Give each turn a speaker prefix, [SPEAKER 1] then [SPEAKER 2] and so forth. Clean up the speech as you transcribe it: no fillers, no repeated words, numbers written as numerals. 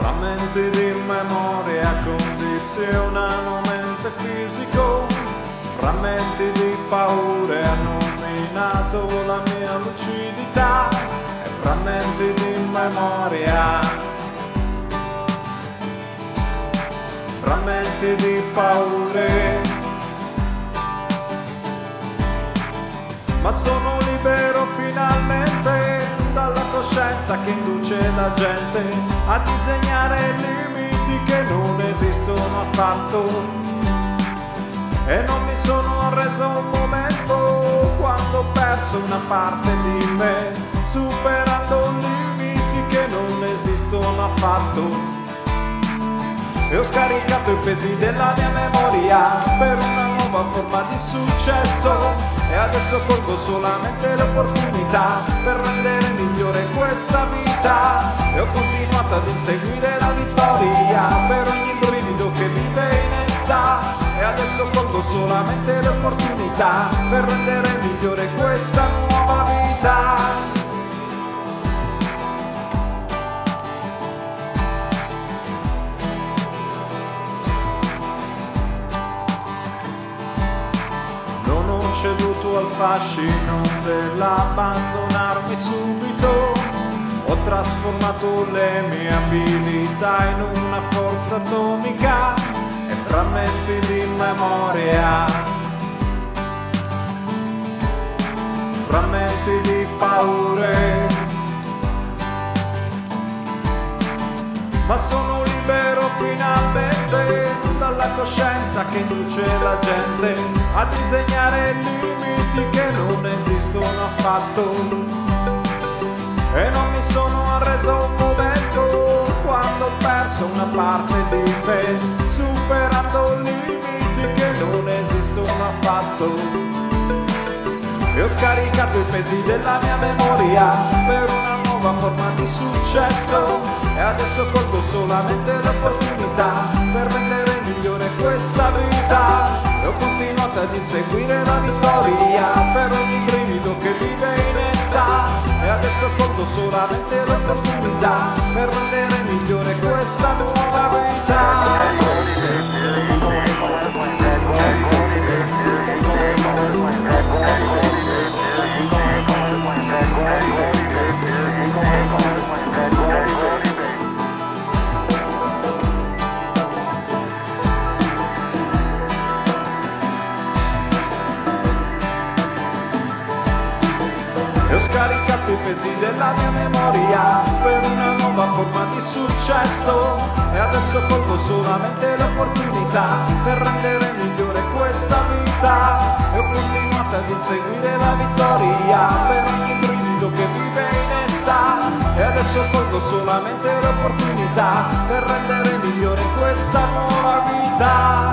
[SPEAKER 1] Frammenti di memoria condizionano mente fisico, frammenti di paure hanno minato la mia lucidità, e frammenti di memoria, frammenti di paure. Ma sono libero finalmente dalla coscienza che induce la gente a disegnare limiti che non esistono affatto. E non mi sono reso un momento quando ho perso una parte di me, superando limiti che non esistono affatto. E ho scaricato i pesi della mia memoria per una nuova forma di successo, e adesso colgo solamente l'opportunità per rendere migliore questa vita. E ho continuato ad inseguire la vittoria per ogni brivido che vive in essa, e adesso colgo solamente l'opportunità per rendere migliore questa nuova vita. Non ho ceduto al fascino dell'abbandonarmi subito, ho trasformato le mie abilità in una forza atomica e frammenti di memoria, frammenti di paure. Ma sono libero finalmente dalla coscienza che induce la gente a disegnare limiti che non esistono affatto. E non mi sono arreso un momento quando ho perso una parte di me, superando limiti che non esistono affatto. E ho scaricato i pesi della mia memoria per una nuova forma di successo, e adesso colgo solamente l'opportunità per rendere migliore questa vita. E ho continuato ad inseguire la vittoria per ogni brivido che vive in essa, e adesso colgo solamente l'opportunità per rendere migliore questa nuova vita. E ho scaricato i pesi della mia memoria per una nuova forma di successo, e adesso colgo solamente l'opportunità per rendere migliore questa vita. E ho continuato ad inseguire la vittoria per ogni brivido che vive in essa, e adesso colgo solamente l'opportunità per rendere migliore questa nuova vita.